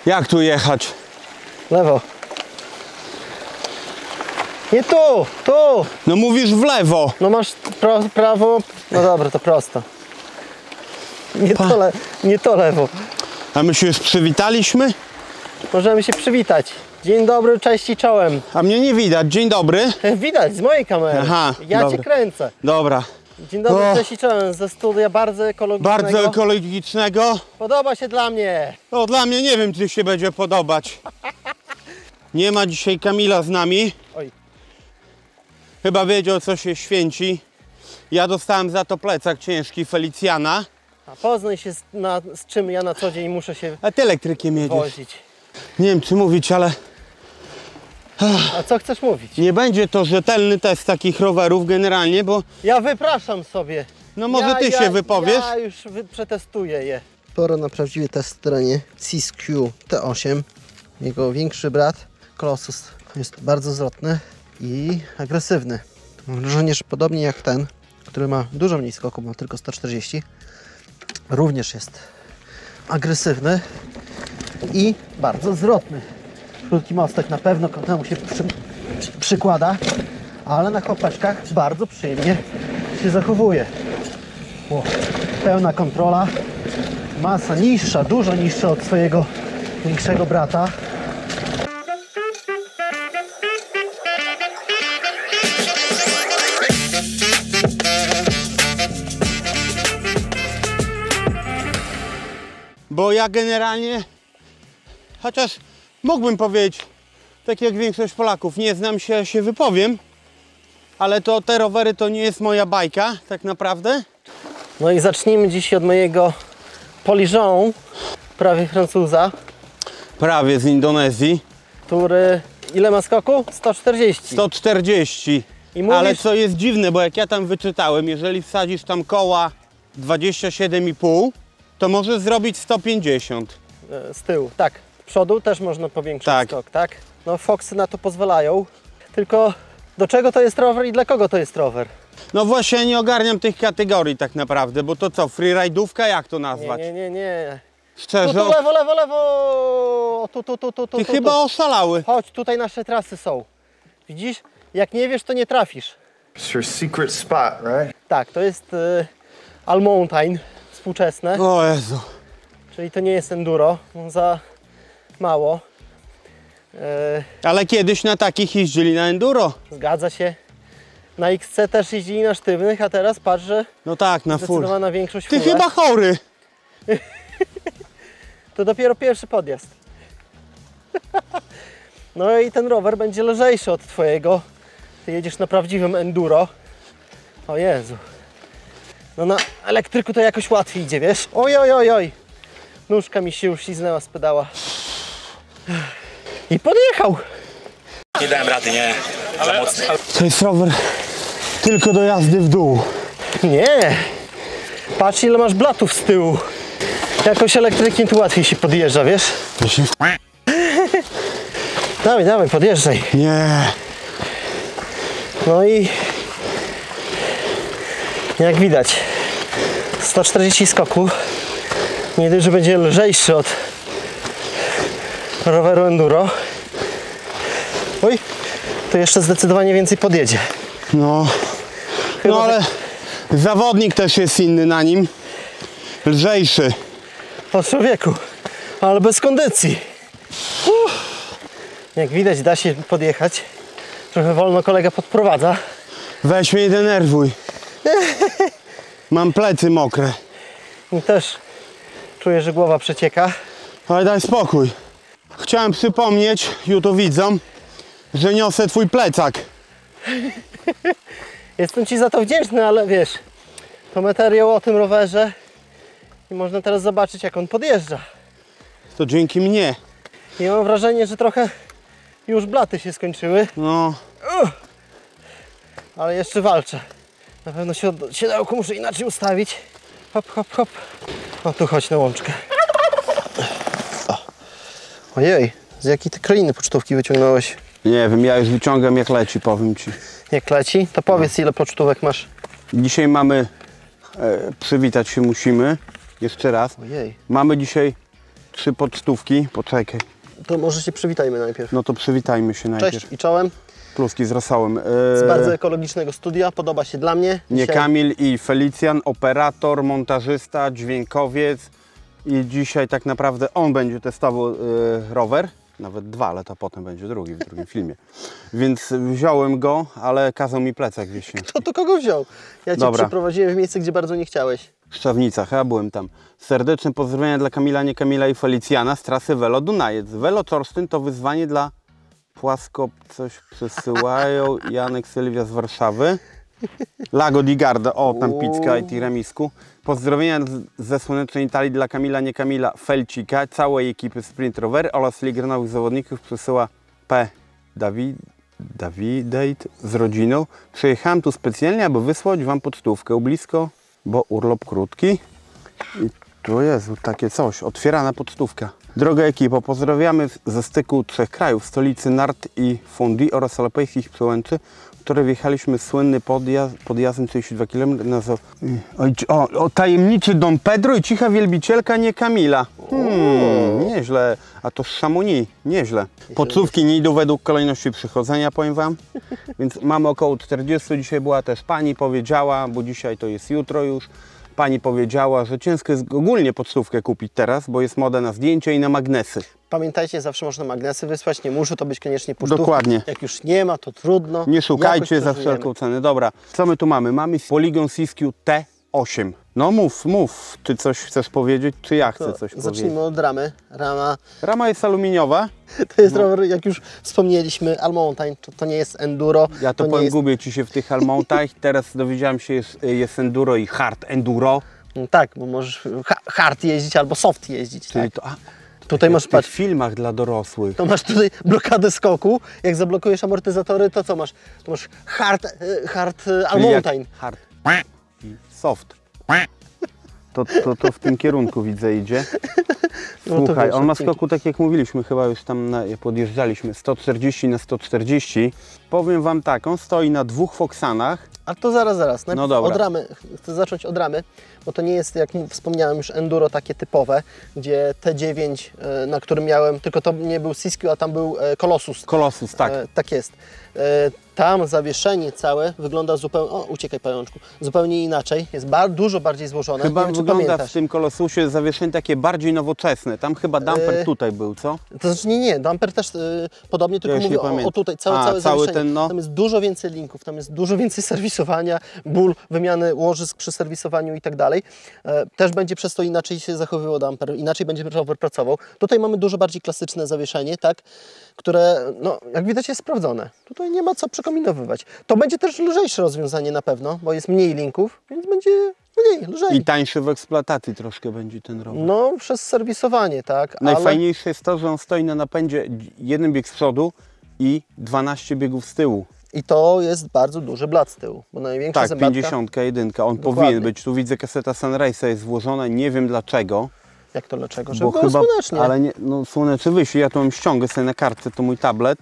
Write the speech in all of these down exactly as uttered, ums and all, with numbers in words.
Jak tu jechać? Lewo. Nie tu, tu. No mówisz w lewo. No masz pra prawo. No dobra, to prosto. Nie to, le nie to lewo. A my się już przywitaliśmy? Możemy się przywitać. Dzień dobry, cześć i czołem. A mnie nie widać. Dzień dobry. Widać z mojej kamery. Aha, ja dobra. cię kręcę. Dobra. Dzień dobry, O. cześć i czołem. Ze studia bardzo ekologicznego. Bardzo ekologicznego. Podoba się dla mnie. No dla mnie nie wiem, czy się będzie podobać. Nie ma dzisiaj Kamila z nami. Oj. Chyba wiedział, co się święci. Ja dostałem za to plecak ciężki Felicjana. A poznaj się z, na, z czym ja na co dzień muszę się A ty elektrykiem jedziesz. wozić. Nie wiem, czy mówić, ale A co chcesz mówić? nie będzie to rzetelny test takich rowerów generalnie, bo Ja wypraszam sobie. no może ja, ty ja, się wypowiesz. Ja już wy przetestuję je. Pora na prawdziwy test w terenie. Siskiyou T osiem. Jego większy brat Colossus jest bardzo zwrotny i agresywny. Mam wrażenie, że podobnie jak ten, który ma dużo mniej skoku, ma tylko sto czterdzieści, również jest agresywny i bardzo zwrotny. Krótki mostek na pewno temu się przy, przy, przykłada, ale na chopeczkach bardzo przyjemnie się zachowuje. O, pełna kontrola, masa niższa, dużo niższa od swojego większego brata. Bo ja generalnie, chociaż mógłbym powiedzieć, tak jak większość Polaków, nie znam się, się wypowiem, ale to te rowery to nie jest moja bajka, tak naprawdę. No i zacznijmy dziś od mojego Poligon, prawie Francuza, Prawie z Indonezji. który ile ma skoku? sto czterdzieści. sto czterdzieści. I mówisz, Ale co jest dziwne, bo jak ja tam wyczytałem, jeżeli wsadzisz tam koła dwadzieścia siedem i pół, to możesz zrobić sto pięćdziesiąt. e, z tyłu, tak. Z przodu też można powiększyć Tak. skok, tak? No Foxy na to pozwalają. Tylko do czego to jest rower i dla kogo to jest rower? No właśnie, ja nie ogarniam tych kategorii tak naprawdę, bo to co, freeride'ówka, jak to Nie, nazwać? nie, nie, nie. Tu, Szczerze, tu, lewo, lewo, lewo! Tu, tu, tu, tu, tu, ty tu, chyba tu. oszalały. Chodź, tutaj nasze trasy są. Widzisz? Jak nie wiesz, to nie trafisz. It's your secret spot, right? Tak, to jest y, All Mountain współczesne, O Jezu. czyli to nie jest enduro, za mało. Y, Ale kiedyś na takich jeździli na enduro. zgadza się. Na X C też jeździli na sztywnych, a teraz patrz, że No tak, na full. zdecydowana większość Ty full. chyba chory. To dopiero pierwszy podjazd. No i ten rower będzie lżejszy od twojego. Ty jedziesz na prawdziwym enduro. O Jezu. No na elektryku to jakoś łatwiej idzie, wiesz? Oj, oj, oj, oj. Nóżka mi się uśliznęła z pedała. I podjechał. Nie dałem rady, nie. Za mocny. To jest rower tylko do jazdy w dół. Nie. Patrz ile masz blatów z tyłu. Jakoś elektrykiem tu łatwiej się podjeżdża, wiesz? To się... Dawaj, dawaj, podjeżdżaj. Nie. No i jak widać sto czterdzieści skoku nie dość, że będzie lżejszy od roweru enduro, oj, to jeszcze zdecydowanie więcej podjedzie. No. Chyba No ale zawodnik też jest inny na nim. Lżejszy. O człowieku, ale bez kondycji. Uff. Jak widać da się podjechać. Trochę wolno kolega podprowadza. Weź mnie, denerwuj. Mam plecy mokre. I też czuję, że głowa przecieka. Ale daj spokój. Chciałem przypomnieć YouTubewidzom, że niosę twój plecak. Jestem ci za to wdzięczny, ale wiesz, to materiał o tym rowerze i można teraz zobaczyć, jak on podjeżdża. To dzięki mnie. I mam wrażenie, że trochę już blaty się skończyły, No. ale jeszcze walczę. Na pewno siod- siodełko muszę inaczej ustawić. Hop, hop, hop. O, tu chodź na łączkę. O. Ojej, z jakiej ty krainy pocztówki wyciągnąłeś? Nie wiem, ja już wyciągam jak leci, powiem ci. Jak leci? To powiedz, ile pocztówek masz. Dzisiaj mamy, e, przywitać się musimy, jeszcze raz. Ojej. Mamy dzisiaj trzy pocztówki. Poczekaj. To może się przywitajmy najpierw. No to przywitajmy się najpierw. Cześć i czołem. Pluski z rosołem. Z Eee, bardzo ekologicznego studia. Podoba się dla mnie. nie Dzisiaj- Kamil i Felicjan, operator, montażysta, dźwiękowiec. I dzisiaj tak naprawdę on będzie testował e, rower. Nawet dwa, ale to potem będzie drugi w drugim filmie. Więc wziąłem go, ale kazał mi plecak wieść. Kto to kogo wziął? Ja Cię Dobra. przeprowadziłem w miejsce, gdzie bardzo nie chciałeś. Szczawnicach, ja byłem tam. Serdeczne pozdrowienia dla Kamila, nie Kamila i Felicjana z trasy Velo Dunajec. Velo Czorsztyn to wyzwanie dla płasko coś przesyłają. Janek Sylwia z Warszawy. Lago di Garda, o tam pizka i tiramisku. Pozdrowienia z- ze słonecznej Italii dla Kamila, nie Kamila, Felcika, całej ekipy Sprint Rowery oraz ligronowych zawodników przesyła P. Dawid, Davidate z rodziną. Przyjechałem tu specjalnie, aby wysłać Wam pocztówkę blisko, bo urlop krótki. I tu jest takie coś, otwierana pocztówka. Droga ekipo, pozdrawiamy ze styku trzech krajów, stolicy Nart i Fundi oraz alpejskich przełęczy, w które wjechaliśmy słynny podjazd, podjazdem trzydzieści dwa kilometry na zo... Oj, o, o, tajemniczy Don Pedro i cicha wielbicielka, nie Kamila. Hmm, nieźle, a to z Chamonix, nieźle. Pocztówki nie idą według kolejności przychodzenia, powiem Wam. Więc mamy około czterdziestu, dzisiaj była też pani, powiedziała, bo dzisiaj to jest jutro już. Pani powiedziała, że ciężko jest ogólnie pocztówkę kupić teraz, bo jest moda na zdjęcia i na magnesy. Pamiętajcie, zawsze można magnesy wysłać, nie muszę to być koniecznie pocztówka. Dokładnie. Jak już nie ma, to trudno. Nie szukajcie Jakoś za przeżyjemy. wszelką cenę. Dobra, co my tu mamy? Mamy Polygon Siskiyou T osiem. No mów, mów. Ty coś chcesz powiedzieć, czy ja chcę To coś zacznijmy powiedzieć? od ramy. Rama Rama jest aluminiowa. to jest rower, jak już wspomnieliśmy, All Mountain, to, to nie jest enduro. Ja to, nie powiem, jest... gubię Ci się w tych almontach. Teraz dowiedziałem się, jest, jest enduro i hard enduro. No tak, bo możesz ha hard jeździć albo soft jeździć. Czyli Tak? to, a, Tutaj w masz, tych patrz, filmach dla dorosłych. to masz tutaj blokadę skoku. Jak zablokujesz amortyzatory, to co masz? To masz hard, e, hard e, All Czyli jak Mountain. hard i soft. To, to, to w tym kierunku widzę idzie. No to Słuchaj, wiesz, on ma odcinki. skoku, tak jak mówiliśmy, chyba już tam na, podjeżdżaliśmy, sto czterdzieści na sto czterdzieści. Powiem Wam tak, on stoi na dwóch Foxanach. A to zaraz, zaraz. Najpierw No dobra. od ramy. Chcę zacząć od ramy, bo to nie jest, jak wspomniałem już, enduro takie typowe, gdzie T dziewięć, e, na którym miałem, tylko to nie był Siskiyou, a tam był e, Colossus. Colossus, tak. E, tak jest. E, tam zawieszenie całe wygląda zupełnie, o uciekaj pajączku, zupełnie inaczej, jest bar dużo bardziej złożone. Chyba nie wiem, czy wygląda pamiętasz. w tym Colossusie zawieszenie takie bardziej nowoczesne. Tam chyba damper E, tutaj był, co? To znaczy nie, nie, damper też y, podobnie, tylko już nie mówię o, pamiętam. o tutaj, całe, A, całe cały zawieszenie. ten, no. Tam jest dużo więcej linków, tam jest dużo więcej serwisowania, ból, wymiany łożysk przy serwisowaniu i tak dalej. E, też będzie przez to inaczej się zachowywał damper, inaczej będzie rower pracował. Tutaj mamy dużo bardziej klasyczne zawieszenie, tak, które, no, jak widać, jest sprawdzone. Tutaj nie ma co przekombinowywać. To będzie też lżejsze rozwiązanie na pewno, bo jest mniej linków, więc będzie mniej, lżej. I tańszy w eksploatacji troszkę będzie ten rower. No, przez serwisowanie, tak. ale- Najfajniejsze jest to, że on stoi na napędzie jeden bieg z przodu i dwanaście biegów z tyłu. I to jest bardzo duży blat z tyłu, bo największa Tak, zębatka, pięćdziesiątka jeden. On Dokładnie. powinien być. Tu widzę, kaseta Sunrise'a jest włożona, nie wiem dlaczego. jak to dlaczego? Żeby było słonecznie. Ale nie, no słonecznie wyjście. Ja tu mam ściągę sobie na kartce, to mój tablet.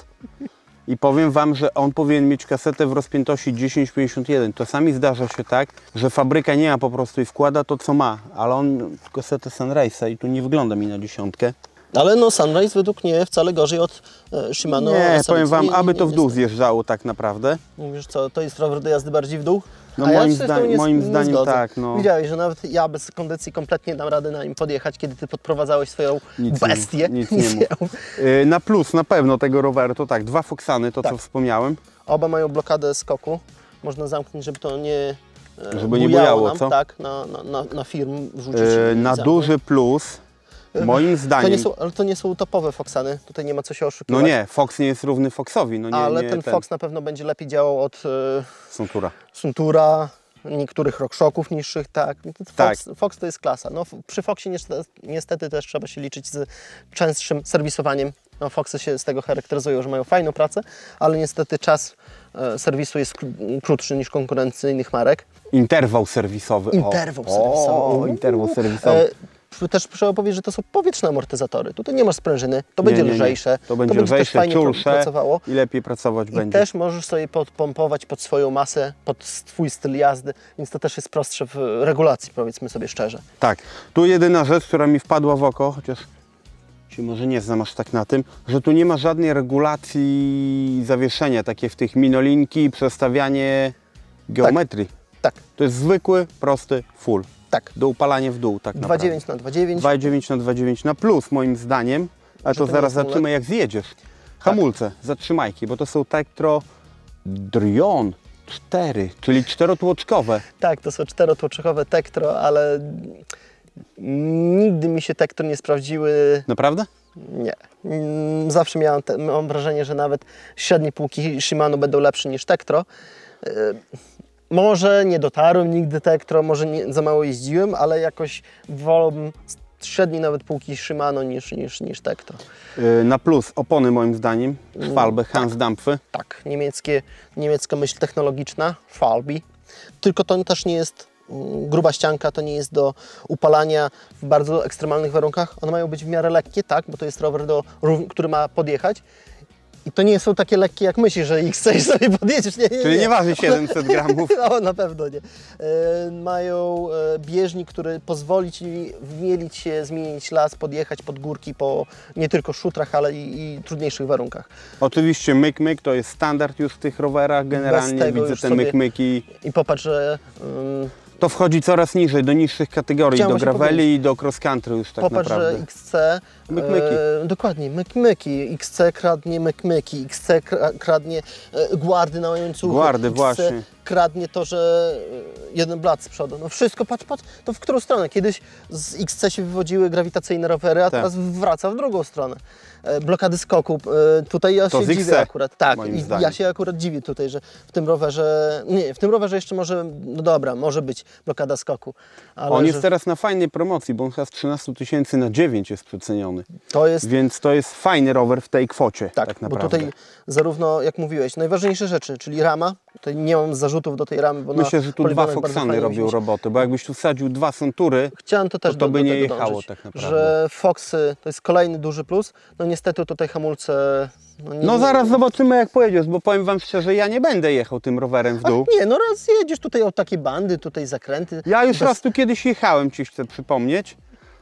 I powiem Wam, że on powinien mieć kasetę w rozpiętości dziesięć pięćdziesiąt jeden. Czasami zdarza się tak, że fabryka nie ma po prostu i wkłada to, co ma. Ale on kasetę Sunrise'a i tu nie wygląda mi na dziesiątkę. Ale no Sunrise według mnie wcale gorzej od e, Shimano. nie, S L X. powiem Wam, Nie, nie, aby nie, to w nie dół jest. zjeżdżało tak naprawdę. Mówisz co, to jest rower do jazdy bardziej w dół? No A ja moim się z tym zdaniem- nie, moim nie zdaniem zgodzę. tak, no. Widziałeś, że nawet ja bez kondycji kompletnie dam radę na nim podjechać, kiedy Ty podprowadzałeś swoją Nic nie bestię. mów, nic nie mów. Yy, na plus na pewno tego roweru to tak, dwa Foxany, to co Tak. wspomniałem. Oba mają blokadę skoku. Można zamknąć, żeby to nie e, Żeby nie bujało bujało, nam, co? Tak, na, na, na, na film wrzucić. Yy, i na zamknąć. duży plus, moim To nie zdaniem, są, ale to nie są topowe Foxany, tutaj nie ma co się no oszukiwać. nie, Fox nie jest równy Foxowi, no nie, ale nie ten, Fox na pewno będzie lepiej działał od e, Suntura. Suntura, niektórych RockShoxów niższych, tak. Fox, Tak. Fox to jest klasa. No, f- przy Foxie niestety, niestety też trzeba się liczyć z częstszym serwisowaniem. No, Foxy się z tego charakteryzują, że mają fajną pracę, ale niestety czas e, serwisu jest kró- krótszy niż konkurencyjnych marek. Interwał serwisowy. Interwał o. serwisowy. O, interwał serwisowy. E, też trzeba powiedzieć, że to są powietrzne amortyzatory. Tutaj nie masz sprężyny, to będzie Nie, nie, nie. lżejsze, To będzie też lżejsze, fajnie pr- czulsze pracowało. i lepiej pracować I będzie. też możesz sobie podpompować pod swoją masę, pod Twój styl jazdy, więc to też jest prostsze w regulacji, powiedzmy sobie szczerze. Tak, tu jedyna rzecz, która mi wpadła w oko, chociaż się może nie znam aż tak na tym, że tu nie ma żadnej regulacji zawieszenia, takie w tych minolinki, przestawianie geometrii. Tak, To jest zwykły, prosty full. tak. Do upalania w dół, tak dwa naprawdę. dziewięć na dwa dziewięć. dwa dziewięć na dwa dziewięć na plus, moim zdaniem. Ale Że to to nie zaraz jest hamulec? zobaczymy, jak zjedziesz. Hamulce, zatrzymajki, bo to są Tektro Drion cztery, czyli czterotłoczkowe. Tak, to są czterotłoczkowe Tektro, ale nigdy mi się Tektro nie sprawdziły. Naprawdę? Nie. Mm, Zawsze miałem te, mam wrażenie, że nawet średnie półki Shimano będą lepsze niż Tektro. Yy, Może nie dotarłem nigdy Tektro, może nie, za mało jeździłem, ale jakoś wolałbym średniej nawet półki Shimano niż, niż, niż Tektro. Yy, Na plus opony, moim zdaniem, Schwalbe, Hans Dampfy. Tak, niemieckie, niemiecka myśl technologiczna, Schwalbe. Tylko to też nie jest mm, gruba ścianka, to nie jest do upalania w bardzo ekstremalnych warunkach. One mają być w miarę lekkie, tak, bo to jest rower, do, rów- który ma podjechać. I to nie są takie lekkie, jak myślisz, że ich chcesz sobie podjedziesz. Nie, nie, Czyli nie. nie waży siedemset gramów. No, na pewno nie. E, mają e, bieżnik, który pozwoli Ci wmielić się, zmienić las, podjechać pod górki po nie tylko szutrach, ale i, i trudniejszych warunkach. Oczywiście myk-myk to jest standard już w tych rowerach generalnie. tego Widzę już te sobie- myk-myki. I popatrz, że ym, To wchodzi coraz niżej, do niższych kategorii, Chciałem do właśnie graveli powiedzieć. i do cross country już tak popatrz, naprawdę. że X C... Myk-myki. E, dokładnie, myk-myki. X C kradnie myk-myki. X C kra- kradnie e, guardy na łańcuchu. Guardy, X C właśnie. kradnie to, że e, jeden blat z przodu. No wszystko, patrz, patrz, to w którą stronę? Kiedyś z X C się wywodziły grawitacyjne rowery, a Tak. teraz wraca w drugą stronę. E, blokady skoku. E, tutaj ja To się z X C, dziwię akurat. Tak, moim i zdaniem. ja się akurat dziwię tutaj, że w tym rowerze... Nie, w tym rowerze jeszcze może... No dobra, może być blokada skoku. Ale On jest że teraz na fajnej promocji, bo on chyba z trzynaście tysięcy na dziewięć jest przeceniony. to jest... Więc to jest fajny rower w tej kwocie, tak, Tak, bo naprawdę. tutaj zarówno, jak mówiłeś, najważniejsze rzeczy, czyli rama. Tutaj nie mam zarzutów do tej ramy, bo Myślę, na że tu dwa poligonach bardzo Foxany fajnie robią musi być. robotę, bo jakbyś tu wsadził dwa Suntury, Chciałem to też to to do, by do nie tego jechało dążyć, tak naprawdę. że Foxy to jest kolejny duży plus. No niestety tutaj hamulce... No, nie, no nie- zaraz zobaczymy, jak pojedziesz, bo powiem wam szczerze, ja nie będę jechał tym rowerem w dół. Nie, no raz jedziesz tutaj o takie bandy, tutaj zakręty. Ja już bez- raz tu kiedyś jechałem, ci chcę przypomnieć.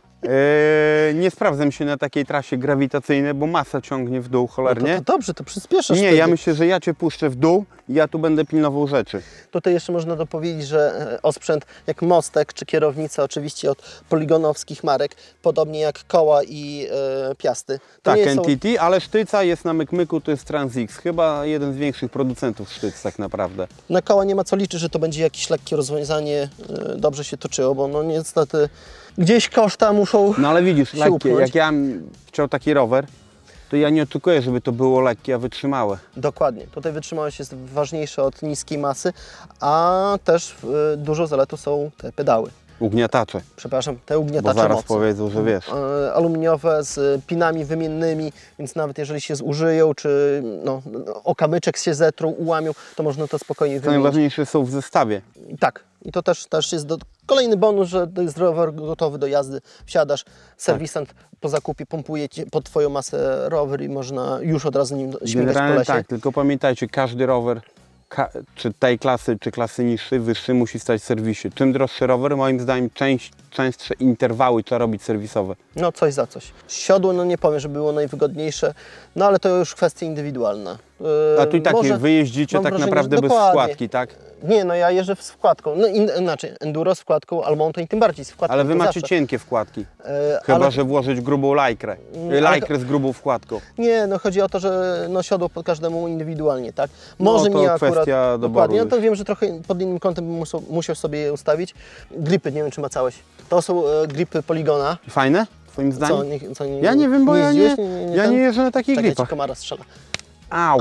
Eee, nie sprawdzam się na takiej trasie grawitacyjnej, bo masa ciągnie w dół No to, cholernie. to dobrze, to przyspieszasz Nie, wtedy. ja myślę, że ja cię puszczę w dół i ja tu będę pilnował rzeczy. Tutaj jeszcze można dopowiedzieć, że e, osprzęt jak mostek czy kierownica oczywiście od poligonowskich marek, podobnie jak koła i e, piasty. To Tak, nie są... N T T, ale sztyca jest na myk-myku, to jest Transix. Chyba jeden z większych producentów sztyc tak naprawdę. Na koła nie ma co liczyć, że to będzie jakieś lekkie rozwiązanie, e, dobrze się toczyło, bo no niestety gdzieś koszta muszą No ale widzisz, się lekkie, upchnąć. jak ja bym chciał taki rower, to ja nie oczekuję, żeby to było lekkie, a wytrzymałe. Dokładnie. Tutaj wytrzymałość jest ważniejsza od niskiej masy, a też e, dużą zaletą są te pedały. Ugniatacze, Przepraszam, te bo ugniatacze zaraz mocy. powiedzą, że wiesz. E, aluminiowe z pinami wymiennymi, więc nawet jeżeli się zużyją, czy no, o kamyczek się zetrą, ułamią, to można to spokojnie Co wymienić. najważniejsze są w zestawie. Tak, i to też, też jest do, kolejny bonus, że to jest rower gotowy do jazdy. Wsiadasz, serwisant po zakupie pompuje ci pod Twoją masę rower i można już od razu nim śmigać po Generalnie lesie. tak, tylko pamiętajcie, każdy rower, ka czy tej klasy, czy klasy niższej, wyższej, musi stać w serwisie. Czym droższy rower, moim zdaniem część, częstsze interwały trzeba robić serwisowe. No coś za coś. Siodło, no nie powiem, że było najwygodniejsze, no ale to już kwestia indywidualna. Yy, A tu i tak może- wy jeździcie mam tak wrażenie, naprawdę że bez dokładnie. wkładki, tak? Nie, no ja jeżdżę z wkładką, no in, inaczej, enduro z wkładką, all mountain tym bardziej z wkładką. Ale wy to macie zawsze. cienkie wkładki. E, Chyba, ale- że włożyć grubą lajkrę. ale- Lajkrę z grubą wkładką. Nie, no chodzi o to, że no siodło pod każdemu indywidualnie, tak? No, Może to mi akurat... kwestia doboru Dokładnie, no to już. wiem, że trochę pod innym kątem bym musiał, musiał sobie je ustawić. Gripy, nie wiem czy macałeś. To są e, gripy Poligona. Fajne, twoim Co, zdaniem? nie, co, nie, Ja nie wiem, bo ja nie, jeździłeś? ja ten? nie jeżdżę na takich Czekaj, ci gripach. komara strzela. Au.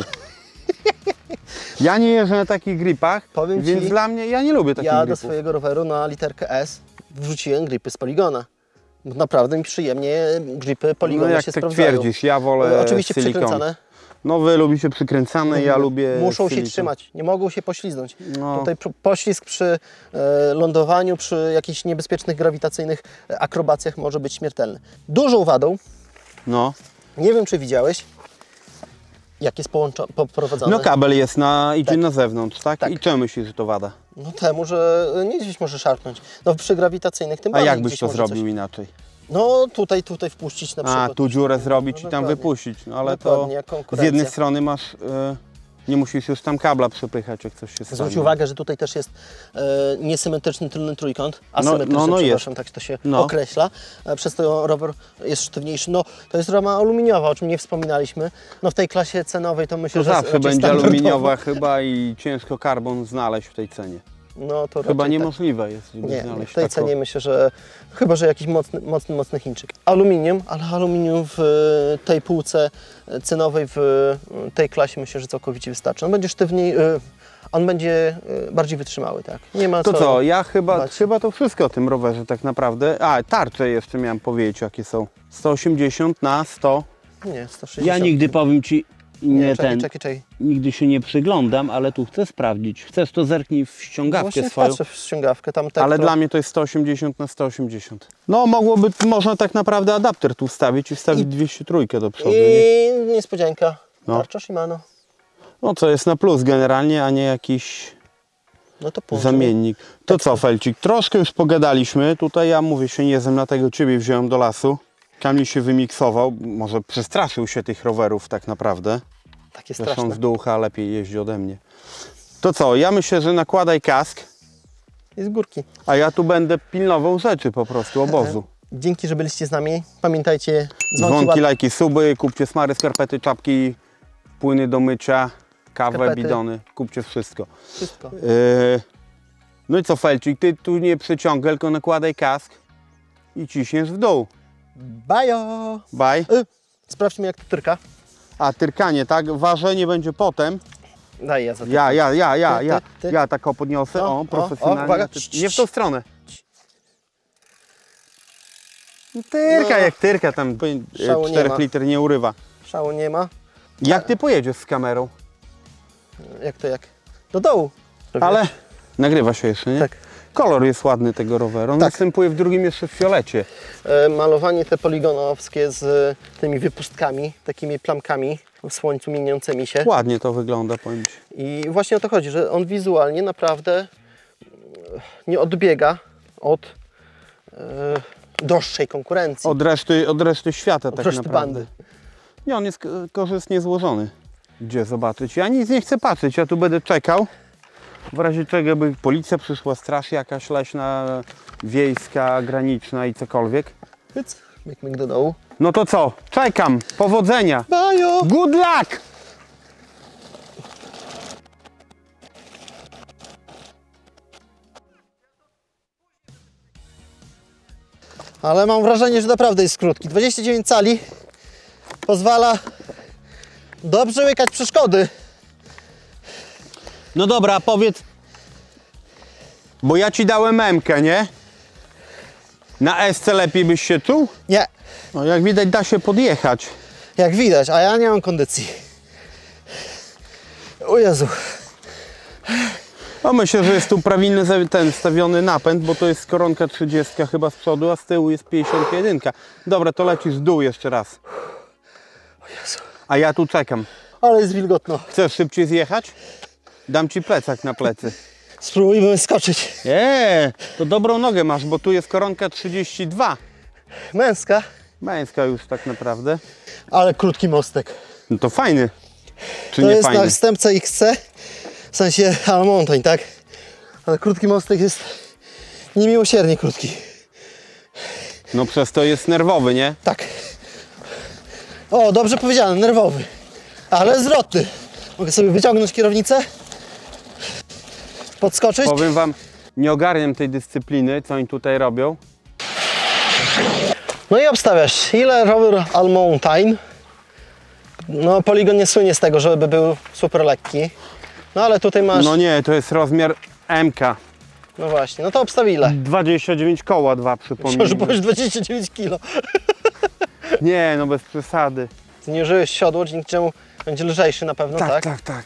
Ja nie jeżdżę na takich gripach, Powiem więc ci, dla mnie, ja nie lubię takich Ja do gripów. swojego roweru na literkę S wrzuciłem gripy z Poligona. Naprawdę mi przyjemnie gripy Poligona No jak się tak sprawdzają. twierdzisz, ja wolę E, Oczywiście silikon. przykręcane. No wy lubicie przykręcane, ja lubię Muszą się silikon. trzymać, nie mogą się poślizgnąć. No. Tutaj pr- poślizg przy e, lądowaniu, przy jakichś niebezpiecznych grawitacyjnych e, akrobacjach może być śmiertelny. Dużą wadą, No. nie wiem czy widziałeś, jak jest połączo- poprowadzone. no kabel jest na, idzie Tak. na zewnątrz, tak? Tak. I czemu myślisz, że to wada? No temu, że nie gdzieś może szarpnąć. No przy grawitacyjnych tym A bardziej jak byś gdzieś to może zrobił coś- inaczej? No tutaj, tutaj wpuścić na przykład. A, tu dziurę zrobić No, i tam dokładnie. wypuścić. No ale Dokładnie, jak to z konkurencja. jednej strony masz, y, nie musisz już tam kabla przepychać, jak coś się stanie. Zwróć uwagę, że tutaj też jest e, niesymetryczny tylny trójkąt, asymetryczny, no, no jest. przepraszam, tak to się No. określa. E, przez to rower jest sztywniejszy. No, to jest rama aluminiowa, o czym nie wspominaliśmy. No w tej klasie cenowej to myślę, To że zawsze raczej będzie standardowo. aluminiowa chyba i ciężko karbon znaleźć w tej cenie. No, to Chyba raczej niemożliwe jest, żeby tak. Nie, znaleźć w tej taką. cenie myślę, że chyba, że jakiś mocny, mocny, mocny Chińczyk. Aluminium, ale aluminium w e, tej półce cenowej, w e, tej klasie myślę, że całkowicie wystarczy. On będzie sztywniej, e, on będzie e, bardziej wytrzymały, tak. Nie ma To co... co, ja chyba, bać. chyba to wszystko o tym rowerze tak naprawdę. A, tarcze jeszcze miałem powiedzieć, jakie są. sto osiemdziesiąt na sto. Nie, sto sześćdziesiąt. Ja nigdy powiem Ci, nie, Nie, czekaj, ten, czekaj, czekaj. nigdy się nie przyglądam, ale tu chcę sprawdzić. Chcesz, to zerknij w ściągawkę Właśnie swoją. patrzę w ściągawkę, tam tak Ale to... dla mnie to jest sto osiemdziesiąt na sto osiemdziesiąt. No mogłoby, można tak naprawdę adapter tu wstawić i wstawić dwieście trzy do przodu, nie? I niespodzianka. No. Tarcza Shimano. No co jest na plus generalnie, a nie jakiś No to połączenie. zamiennik. To co, Felcik, troszkę już pogadaliśmy. Tutaj ja mówię, się nie znam, dlatego Ciebie wziąłem do lasu. Kamil się wymiksował, może przestraszył się tych rowerów tak naprawdę. Takie Zresztą straszne. z ducha lepiej jeździ ode mnie. To co, ja myślę, że nakładaj kask, I z górki. a ja tu będę pilnował rzeczy po prostu, obozu. Dzięki, że byliście z nami. Pamiętajcie, dzwonki, Dzwonki, łap... lajki, suby, kupcie smary, skarpety, czapki, płyny do mycia, kawę, Skarpety. bidony, kupcie wszystko. wszystko. Yy, no i co, Felcik, ty tu nie przyciągaj, tylko nakładaj kask i ciśniesz w dół. Bajo! Baj. Y, sprawdźmy, jak to tyrka. A tyrkanie, tak? Ważenie będzie potem. Daj ja za to. Ja, ja, ja, ja, Ty, ja. ty, ty. Ja tak o podniosę, No, o, o, profesjonalnie. o, uwaga. Ty- Nie w tą stronę. Tyrka No. jak tyrka, tam Szału nie cztery ma. liter nie urywa. Szału nie ma. Jak ty pojedziesz z kamerą? Jak to jak? Do dołu. Ale nagrywa się jeszcze, nie? Tak. Kolor jest ładny tego roweru. On Tak. występuje w drugim jeszcze w fiolecie. E, malowanie te poligonowskie z e, tymi wypustkami, takimi plamkami w słońcu mieniącymi się. Ładnie to wygląda, powiem ci. I właśnie o to chodzi, że on wizualnie naprawdę e, nie odbiega od e, droższej konkurencji. Od reszty, od reszty świata Od tak reszty naprawdę. bandy. Nie, on jest k- korzystnie złożony. Gdzie zobaczyć? Ja nic nie chcę patrzeć, ja tu będę czekał. W razie czego by policja przyszła, straż jakaś leśna, wiejska, graniczna i cokolwiek. Pyc, myk, myk do dołu. No to co? Czekam. Powodzenia. Bajo! Good luck! Ale mam wrażenie, że naprawdę jest krótki. dwadzieścia dziewięć cali pozwala dobrze łykać przeszkody. No dobra, powiedz. Bo ja ci dałem memkę, nie? Na esce lepiej byś się czuł? Nie, No jak widać da się podjechać. jak widać, a ja nie mam kondycji. O Jezu. No myślę, że jest tu prawilny za- ten stawiony napęd, bo to jest koronka trzydzieści chyba z przodu, a z tyłu jest pięćdziesiąt jeden. Dobra, to lecisz w dół jeszcze raz. A ja tu czekam. Ale jest wilgotno. Chcesz szybciej zjechać? Dam ci plecak na plecy. Spróbujmy skoczyć. Nie, to dobrą nogę masz, bo tu jest koronka trzydzieści dwa. Męska, Męska już tak naprawdę. ale krótki mostek. No to fajny. Czy To nie jest fajny? następca X C, w sensie All Mountain, tak? Ale krótki mostek jest niemiłosiernie krótki. No przez to jest nerwowy, nie? Tak. O, dobrze powiedziane, nerwowy. Ale zwrotny. Mogę sobie wyciągnąć kierownicę, podskoczyć. Powiem wam, nie ogarniam tej dyscypliny, co oni tutaj robią. No i obstawiasz, ile rower All Mountain. No, poligon nie słynie z tego, żeby był super lekki. No ale tutaj masz, No no, nie, to jest rozmiar M K. właśnie, no to obstaw ile? dwadzieścia dziewięć koła, dwa Myślałem, że przypomnij. powiesz dwadzieścia dziewięć kilo. Nie, no bez przesady. Zniżyłeś siodło, dzięki czemu będzie lżejszy na pewno, tak? tak, tak, tak.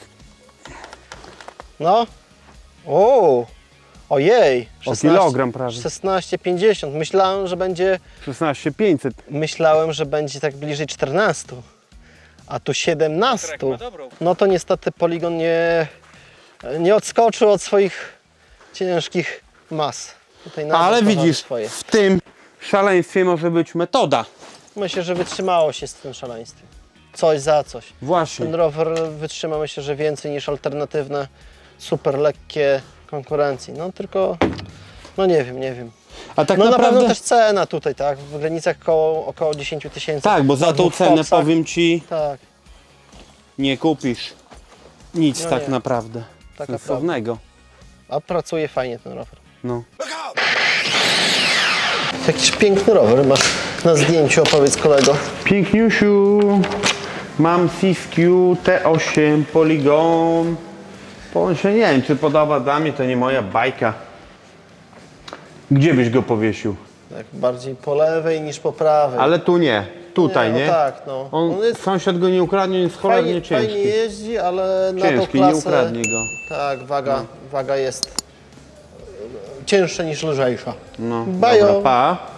No. O, ojej. O kilogram prawie. szesnaście pięćdziesiąt. Myślałem, że będzie, szesnaście pięćset. myślałem, że będzie tak bliżej czternastu. A tu siedemnaście. No to niestety poligon nie, nie odskoczył od swoich ciężkich mas. Tutaj nawet Ale poważnie widzisz, swoje. w tym szaleństwie może być metoda. Myślę, że wytrzymało się z tym szaleństwem. Coś za coś. Właśnie. Ten rower wytrzyma, myślę, że więcej niż alternatywne, super lekkie konkurencji. No tylko, no nie wiem, nie wiem. A tak No na naprawdę... pewno też cena tutaj, tak? W granicach koło, około dziesięć tysięcy. Tak, bo za Na tą dwóch cenę Foxach. powiem Ci, Tak, nie kupisz nic No tak nie. naprawdę Taka sensownego. a pracuje fajnie ten rower. No. Jakiś piękny rower masz na zdjęciu, opowiedz kolego. Piękniusiu, mam Siskiyou T osiem Polygon. On się nie wiem, czy podoba, dla mnie to nie moja bajka. Gdzie byś go powiesił? Tak, bardziej po lewej niż po prawej. Ale tu nie, tutaj nie? nie? No tak, no. On, On jest sąsiad go nie ukradnie, jest cholernie fajnie, ciężki. fajnie jeździ, ale na tą Ciężki, nie klasę... ukradnie go. Tak, waga, waga jest e, cięższa niż lżejsza. No, Bajo. dobra, pa.